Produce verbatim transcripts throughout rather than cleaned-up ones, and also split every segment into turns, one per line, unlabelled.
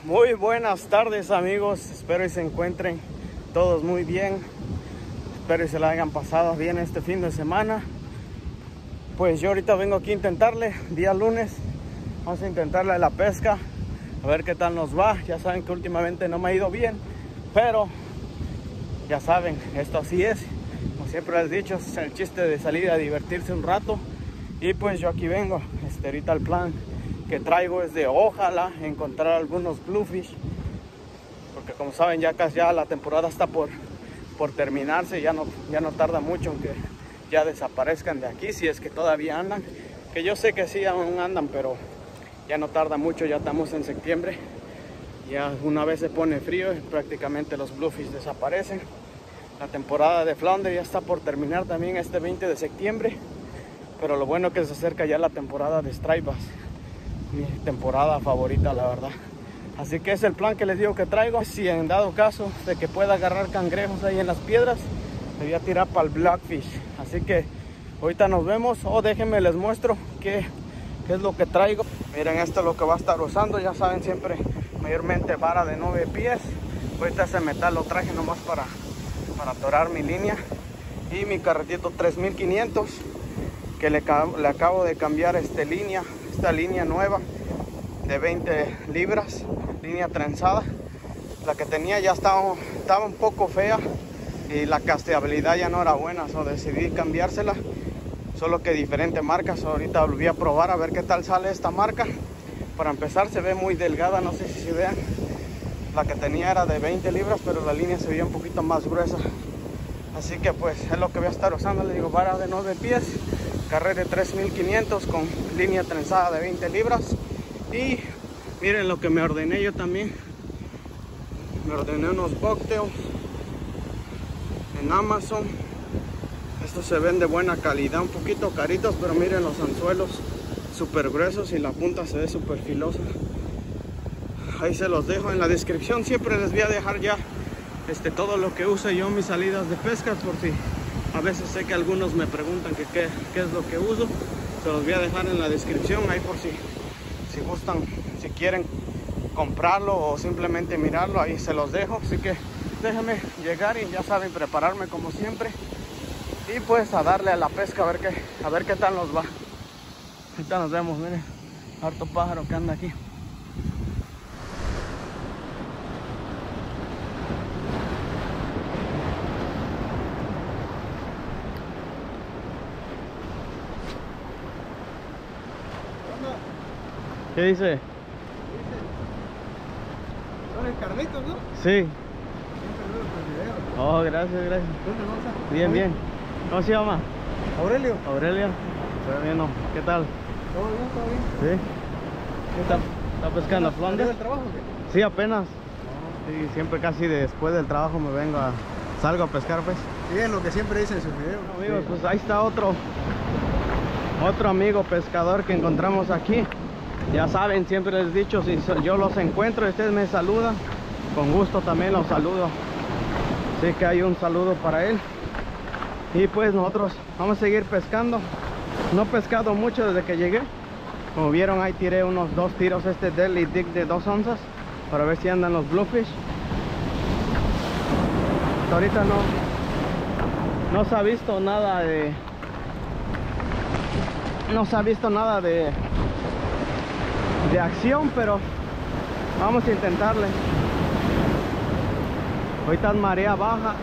Muy buenas tardes, amigos, espero que se encuentren todos muy bien, espero que se la hayan pasado bien este fin de semana. Pues yo ahorita vengo aquí a intentarle, día lunes, vamos a intentarle la pesca, a ver qué tal nos va. Ya saben que últimamente no me ha ido bien, pero ya saben, esto así es, como siempre les he dicho, es el chiste de salir a divertirse un rato. Y pues yo aquí vengo, este, ahorita el plan que traigo es de ojalá encontrar algunos bluefish, porque como saben ya casi ya la temporada está por, por terminarse, ya no, ya no tarda mucho en que ya desaparezcan de aquí, si es que todavía andan, que yo sé que sí aún andan, pero ya no tarda mucho, ya estamos en septiembre, ya una vez se pone frío prácticamente los bluefish desaparecen. La temporada de flounder ya está por terminar también este veinte de septiembre, pero lo bueno es que se acerca ya la temporada de striped bass, mi temporada favorita, la verdad. Así que es el plan que les digo que traigo. Si en dado caso de que pueda agarrar cangrejos ahí en las piedras, me voy a tirar para el blackfish. Así que ahorita nos vemos, o oh, déjenme les muestro qué, qué es lo que traigo. Miren, esto es lo que va a estar usando. Ya saben, siempre mayormente vara de nueve pies. Ahorita ese metal lo traje nomás para, para atorar mi línea. Y mi carretito tres mil quinientos, que le, le acabo de cambiar este línea, esta línea nueva de veinte libras, línea trenzada. La que tenía ya estaba, estaba un poco fea y la casteabilidad ya no era buena, so decidí cambiársela, solo que diferentes marcas. Ahorita volví a probar a ver qué tal sale esta marca. Para empezar, se ve muy delgada, no sé si se vean, la que tenía era de veinte libras, pero la línea se veía un poquito más gruesa. Así que pues es lo que voy a estar usando. Le digo, vara de nueve pies, carrera tres mil quinientos con línea trenzada de veinte libras. Y miren lo que me ordené yo también. Me ordené unos bucktails en Amazon. Estos se ven de buena calidad, un poquito caritos, pero miren los anzuelos súper gruesos y la punta se ve súper filosa. Ahí se los dejo en la descripción. Siempre les voy a dejar ya este, todo lo que uso yo en mis salidas de pescas, por si a veces sé que algunos me preguntan que qué, qué es lo que uso. Se los voy a dejar en la descripción, ahí por si, si gustan, si quieren comprarlo o simplemente mirarlo, ahí se los dejo. Así que déjenme llegar y ya saben, prepararme como siempre. Y pues a darle a la pesca, a ver qué, a ver qué tal nos va. Ahorita nos vemos, miren, harto pájaro que anda aquí. ¿Qué dice?
Son el Carlitos, ¿no?
Sí. Oh, gracias, gracias. Bien, bien. ¿Cómo se llama?
Aurelio.
Aurelio. Se ve bien, ¿no? ¿Qué tal?
¿Todo bien? ¿Todo bien?
Sí. ¿Qué tal? ¿Está pescando flounder?
¿Del trabajo o qué?
Sí, apenas. Sí, siempre casi después del trabajo me vengo a... salgo a pescar, pues.
Sí, es lo que siempre dicen en sus videos.
Bueno, amigos,
sí.
Pues ahí está otro otro amigo pescador que encontramos aquí. Ya saben, siempre les he dicho, si yo los encuentro y ustedes me saludan, con gusto también los saludo. Así que hay un saludo para él. Y pues nosotros vamos a seguir pescando. No he pescado mucho desde que llegué. Como vieron, ahí tiré unos dos tiros este Deadly Dig de dos onzas para ver si andan los bluefish. Hasta ahorita no no se ha visto nada de no se ha visto nada de de acción, pero vamos a intentarle. Ahorita es marea baja.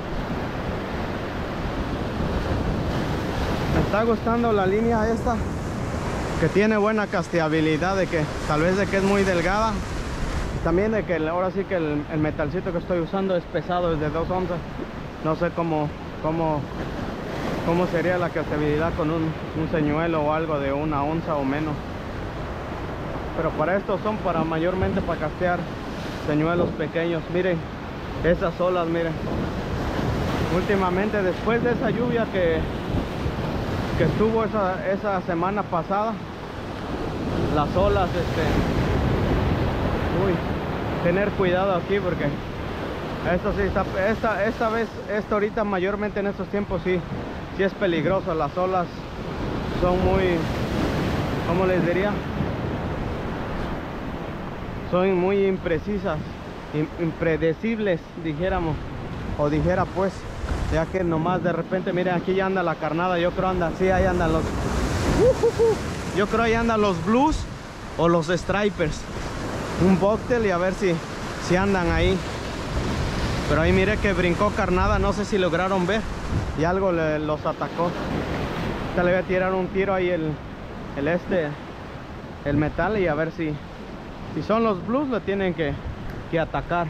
Me está gustando la línea esta, que tiene buena casteabilidad, de que tal vez de que es muy delgada, también de que ahora sí que el, el metalcito que estoy usando es pesado, es de dos onzas. No sé cómo cómo cómo sería la casteabilidad con un, un señuelo o algo de una onza o menos, pero para estos son para mayormente para castear señuelos pequeños. Miren esas olas, miren, últimamente después de esa lluvia que que estuvo esa, esa semana pasada, las olas, este uy, tener cuidado aquí, porque esto sí está, esta, esta vez, esto ahorita mayormente en estos tiempos sí, sí es peligroso. Las olas son muy, ¿cómo les diría? son muy imprecisas, impredecibles, dijéramos, o dijera pues, ya que nomás de repente, miren, aquí ya anda la carnada, yo creo anda, sí, ahí andan los, uh, uh, uh, yo creo ahí andan los blues o los stripers, un bucktail, y a ver si, si andan ahí. Pero ahí mire que brincó carnada, no sé si lograron ver, y algo le, los atacó. Ahorita le voy a tirar un tiro ahí el, el este, el metal, y a ver si, si son los blues, lo tienen que, que atacar.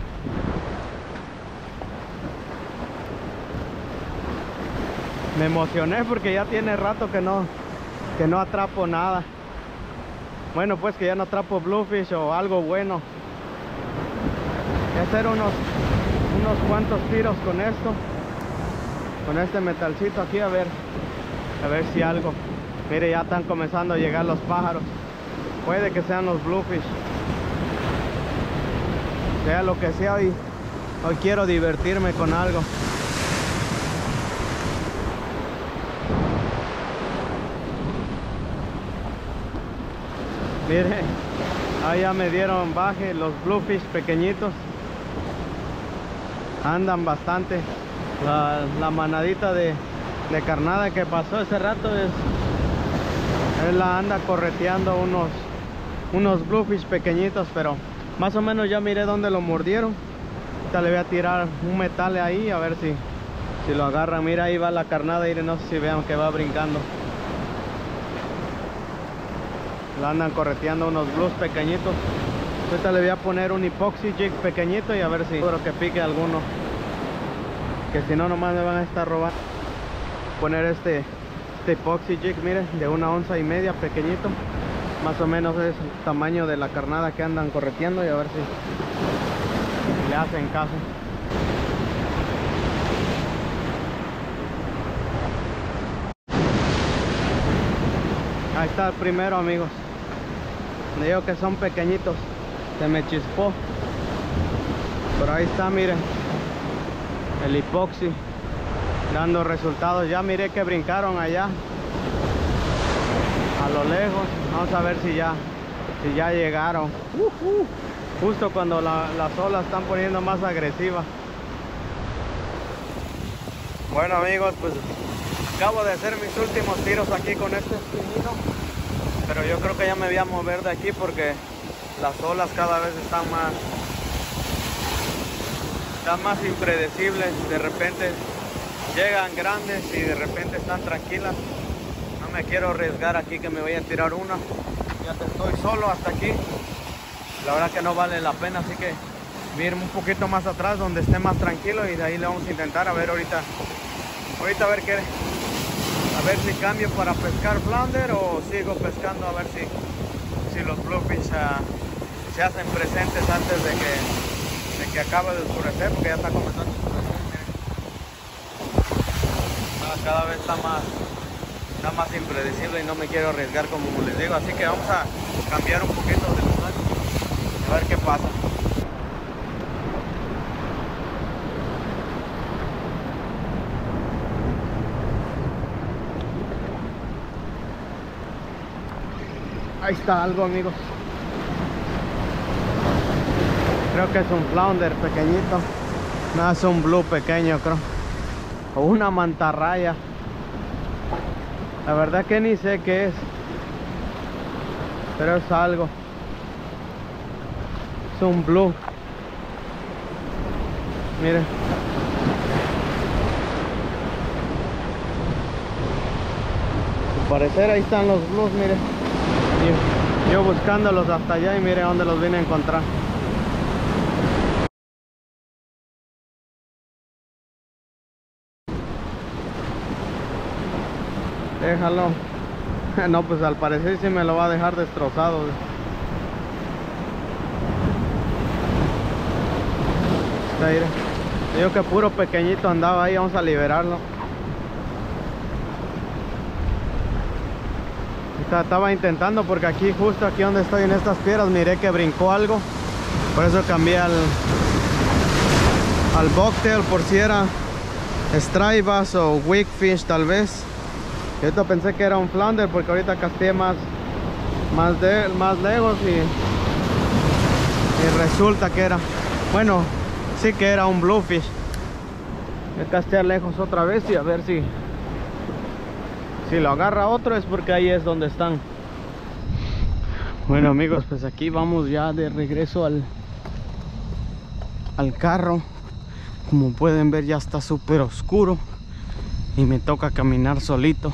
Me emocioné porque ya tiene rato que no, que no atrapo nada. Bueno, pues que ya no atrapo bluefish o algo bueno. Voy a hacer unos, unos cuantos tiros con esto, con este metalcito aquí, a ver, a ver si algo. Mire, ya están comenzando a llegar los pájaros. Puede que sean los bluefish. Sea lo que sea, hoy, hoy quiero divertirme con algo. Miren, ahí ya me dieron baje los bluefish pequeñitos. Andan bastante. La, la manadita de, de carnada que pasó ese rato es, él la anda correteando unos, unos bluefish pequeñitos, pero más o menos ya miré dónde lo mordieron. Ahorita le voy a tirar un metal ahí a ver si, si lo agarran. Mira, ahí va la carnada y no sé si vean que va brincando. La andan correteando unos blues pequeñitos. Ahorita le voy a poner un epoxy jig pequeñito y a ver si espero que pique alguno, que si no nomás me van a estar robando. Poner este, este epoxy jig, miren, de una onza y media, pequeñito. Más o menos es el tamaño de la carnada que andan correteando, y a ver si le hacen caso. Ahí está el primero, amigos. Le digo que son pequeñitos. Se me chispó. Pero ahí está, miren. El epoxi dando resultados. Ya miré que brincaron allá a lo lejos. Vamos a ver si ya si ya llegaron. Uh, uh. Justo cuando la, las olas están poniendo más agresivas. Bueno, amigos, pues acabo de hacer mis últimos tiros aquí con este espinino, pero yo creo que ya me voy a mover de aquí porque las olas cada vez están más están más impredecibles. De repente llegan grandes y de repente están tranquilas. No me quiero arriesgar aquí que me vayan a tirar una. Ya estoy solo hasta aquí, la verdad que no vale la pena, así que voy a irme un poquito más atrás donde esté más tranquilo, y de ahí le vamos a intentar a ver ahorita ahorita a ver qué a ver si cambio para pescar flounder o sigo pescando, a ver si, si los bluefish uh, se hacen presentes antes de que, de que acabe de oscurecer, porque ya está comenzando a oscurecer. Ah, cada vez está más, está más impredecible y no me quiero arriesgar, como les digo, así que vamos a cambiar un poquito de lugar a ver qué pasa. Ahí está algo, amigos. Creo que es un flounder pequeñito. No, es un blue pequeño, creo. O una mantarraya. La verdad que ni sé qué es, pero es algo. Es un blue. Miren. Al parecer ahí están los blues, miren. Yo, yo buscándolos hasta allá y mire dónde los vine a encontrar. Déjalo. No, pues al parecer sí me lo va a dejar destrozado. Mira, digo que puro pequeñito andaba ahí, vamos a liberarlo. Estaba intentando porque aquí, justo aquí donde estoy en estas piedras, miré que brincó algo. Por eso cambié al, al bucktail, por si era stray bass o wigfish tal vez. Y ahorita pensé que era un flounder porque ahorita casteé más, más, de, más lejos y Y resulta que era, bueno, sí que era un bluefish. Voy a castear lejos otra vez y a ver si Si lo agarra otro es porque ahí es donde están. Bueno amigos, pues aquí vamos ya de regreso al al carro. Como pueden ver ya está súper oscuro y me toca caminar solito.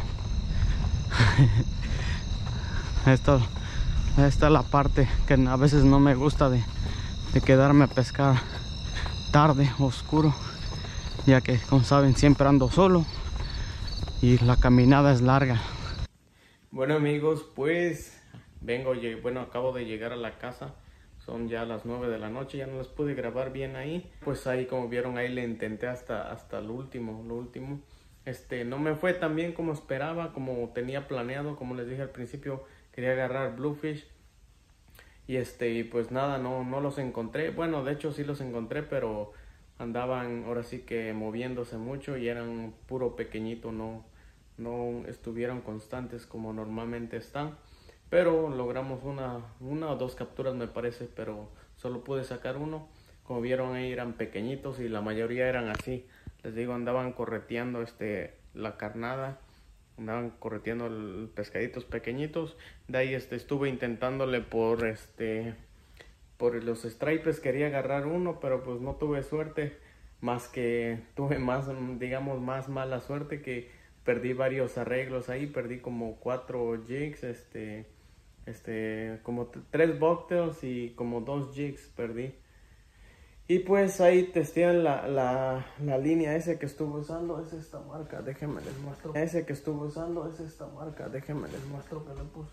Esto, esta es la parte que a veces no me gusta de, de quedarme a pescar tarde, oscuro, ya que como saben siempre ando solo y la caminada es larga. Bueno amigos, pues vengo, bueno, acabo de llegar a la casa. Son ya las nueve de la noche, ya no les pude grabar bien ahí. Pues ahí, como vieron, ahí le intenté hasta, hasta el último, lo último. Este, no me fue tan bien como esperaba, como tenía planeado. Como les dije al principio, quería agarrar bluefish. Y este, pues nada, no, no los encontré. Bueno, de hecho sí los encontré, pero andaban ahora sí que moviéndose mucho y eran puro pequeñito, no, no estuvieron constantes como normalmente están. Pero logramos una, una o dos capturas me parece, pero solo pude sacar uno. Como vieron ahí eran pequeñitos y la mayoría eran así. Les digo, andaban correteando este, la carnada, andaban correteando el, pescaditos pequeñitos. De ahí este, estuve intentándole por, este, por los stripes, quería agarrar uno, pero pues no tuve suerte. Más que tuve más, digamos, más mala suerte que perdí varios arreglos ahí. Perdí como cuatro jigs, este... Este, como tres bucktails y como dos jigs perdí. Y pues ahí testean la, la, la línea. Ese que estuve usando es esta marca, déjenme les muestro. Ese que estuve usando es esta marca, déjenme les muestro que le puse.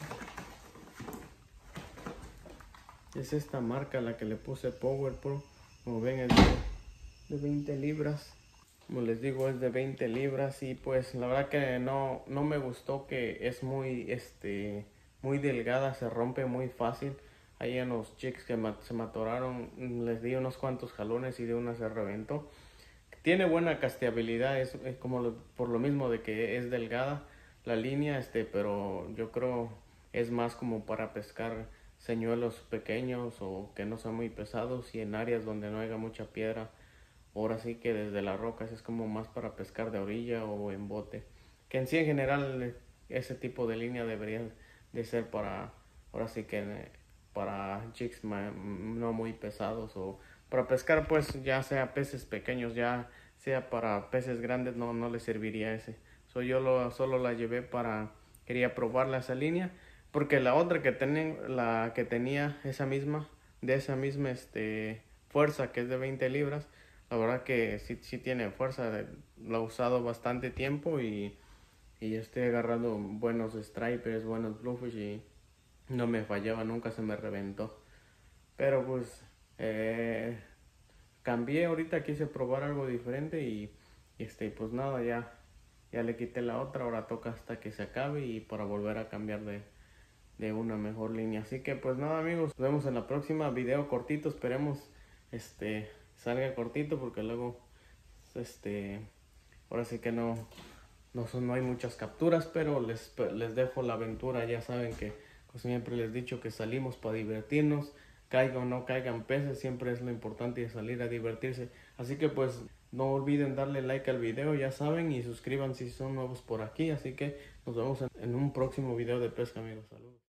Es esta marca la que le puse, Power Pro. Como ven es de, de veinte libras. Como les digo, es de veinte libras. Y pues la verdad que no, no me gustó, que es muy este muy delgada, se rompe muy fácil. Ahí en los jigs que se me atoraron, les di unos cuantos jalones y de una se reventó. Tiene buena casteabilidad, es, es como lo, por lo mismo de que es delgada la línea, este, pero yo creo es más como para pescar señuelos pequeños o que no son muy pesados, y en áreas donde no haya mucha piedra. Ahora sí que desde las rocas es como más para pescar de orilla o en bote. Que en sí en general ese tipo de línea debería de ser para, ahora sí que para jigs no muy pesados, o para pescar pues ya sea peces pequeños, ya sea para peces grandes no, no le serviría ese. So, yo lo, solo la llevé para, quería probarla esa línea, porque la otra que, ten, la que tenía esa misma, de esa misma este, fuerza, que es de veinte libras, la verdad que sí, sí tiene fuerza, la he usado bastante tiempo y Y estoy agarrando buenos stripers, buenos bluefish y no me fallaba, nunca se me reventó. Pero pues eh, cambié, ahorita quise probar algo diferente y, y este, pues nada, ya, ya le quité la otra, ahora toca hasta que se acabe y para volver a cambiar de, de una mejor línea. Así que pues nada amigos, nos vemos en la próxima, video cortito, esperemos este salga cortito porque luego este ahora sí que no... No, son, no hay muchas capturas, pero les, les dejo la aventura. Ya saben que, como siempre les he dicho, que salimos para divertirnos. Caigan o no caigan peces, siempre es lo importante, de salir a divertirse. Así que pues no olviden darle like al video, ya saben, y suscríbanse si son nuevos por aquí. Así que nos vemos en, en un próximo video de pesca amigos. Saludos.